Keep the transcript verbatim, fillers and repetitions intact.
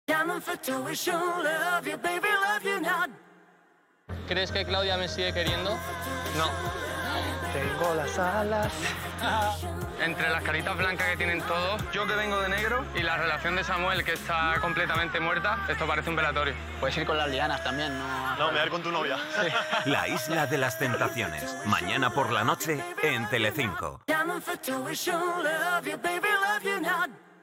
¿Crees que Claudia me sigue queriendo? No. Tengo las alas. Entre las caritas blancas que tienen todos, yo que vengo de negro y la relación de Samuel que está completamente muerta, esto parece un velatorio. Puedes ir con las lianas también, ¿no? No, me voy a ir con tu novia. Sí. La isla de las tentaciones. Mañana por la noche en Telecinco.